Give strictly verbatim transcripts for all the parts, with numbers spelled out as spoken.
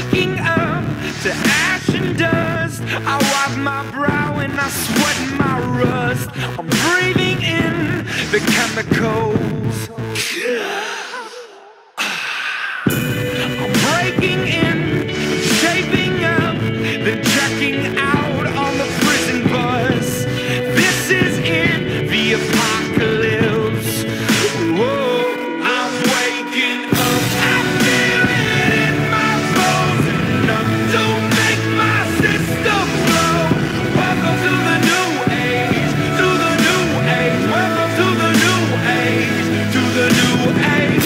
waking up to ash and dust. I wipe my brow and I sweat my rust. I'm breathing in the chemicals. I'm breaking in, shaping up, then checking out on the prison bus. This is it, the apocalypse. Whoa, I'm waking up. I feel it in my bones, enough to make my system blow. Welcome to the new age, to the new age. Welcome to the new age, to the new age.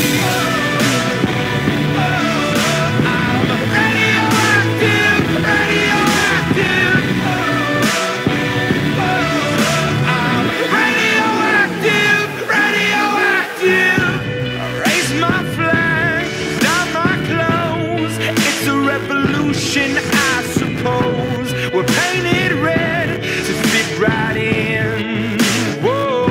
I suppose we're painted red to fit right in. Whoa,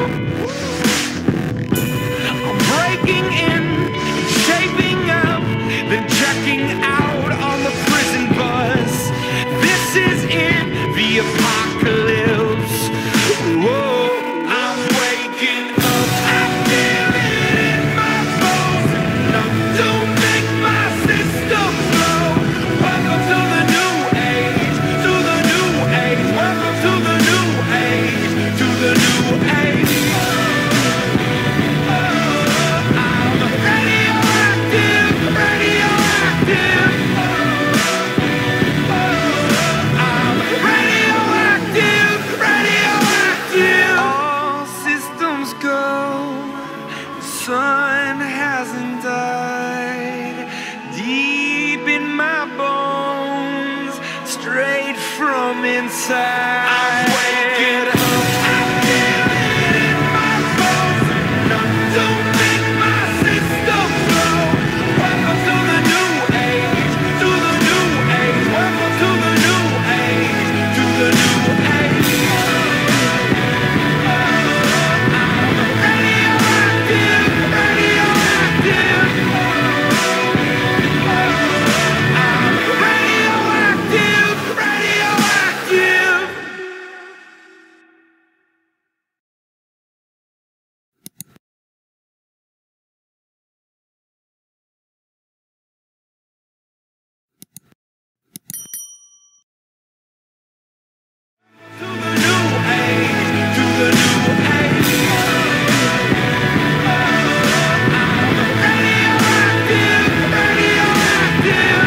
I'm breaking in, shaping up, then checking out on the prison bus. This is it, the apocalypse. Whoa, I'm waking up. I feel it in my bones, enough to make my system blow. Welcome to the new age, to the new age. Welcome to the new age, to the new age. I'm radioactive, radioactive. I'm radioactive, radioactive. All systems go, the sun hasn't died. Deep in my bones, straight from inside. I'm waking up. I feel it in my bones, enough to make my system blow. Welcome to the new age, to the new age. Welcome to the new age, to the new age. I'm radioactive, radioactive. I'm radioactive, radioactive. To the new age, to the new age. I'm radioactive, radioactive.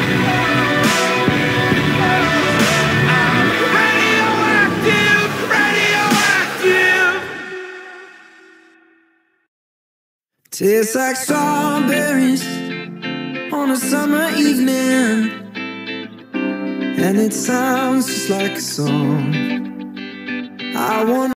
I'm radioactive, radioactive. Tastes like strawberries on a summer evening, and it sounds just like a song. I want